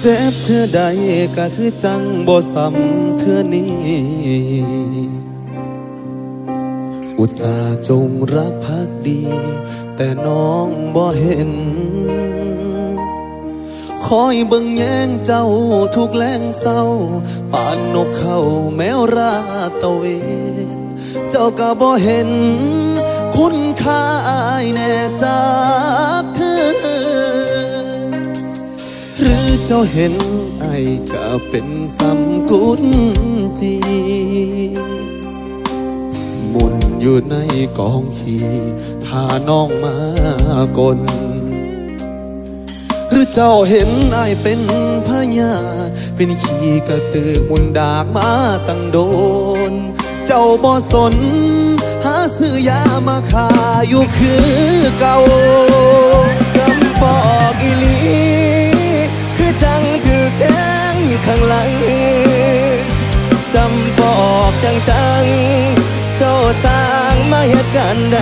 เจ็บเธอใดก็คือจังบ่ซ้ำเธอนี้อุตส่าห์จงรักภักดีแต่น้องบ่เห็นคอยเบิ่งแย่งเจ้าทุกแรงเศร้าป่านนกเข้าแมวราตะเวนเจ้าก็บ่เห็นคุณค่าอายแน่จากเธอหรือเจ้าเห็นไอ้ก็เป็นสำกุญจีหมุนอยู่ในกองขี้ถ้าน้องมากลหรือเจ้าเห็นไอ้เป็นพญาเป็นขี้กระตือมุนดากมาตั้งโดนเจ้าบ่สนหาซื้อยามาขายอยู่คือเก่าสำปอกอีหลีคือจังถือแทงข้างหลังจำปอกจังเจ้าสร้างมาเหตุการณ์ใด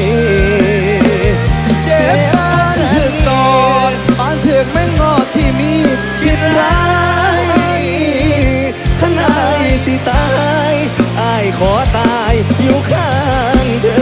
เจ็บปานถึงตอดปานถึงแม่งอดที่มีผิดร้ายขันอายสิตายอายขอตายอยู่ข้างเธอ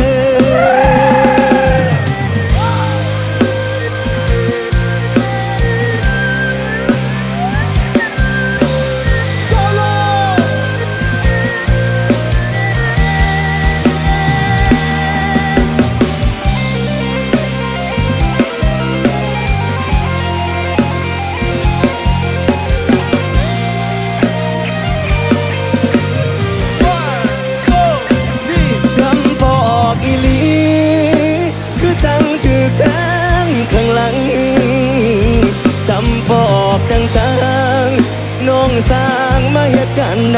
จังน้องสร้างมาเหตุการณ์ใด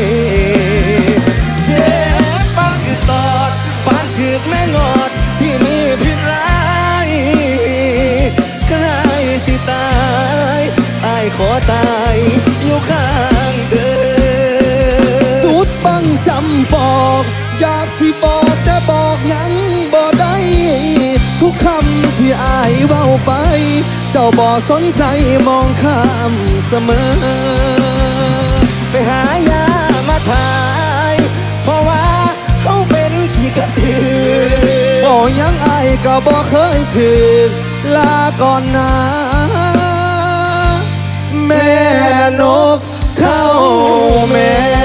เจ็บปานคือตอดปานถือแม่งอดที่มีพิษร้ายก็ได้สิตายอายขอตายอยู่ข้างเธอสุดบังจำปอกอยากสิบอกแต่บอกยังบ่ได้ทุกคำที่อายเว้าไปเจ้าบ่สนใจมองข้ามเสมอไปหายามาถ่ายเพราะว่าเขาเป็นขี้กระตือบ่ยังอายก็บ่เคยถึกลาก่อนนะแม่นกเข้าแม่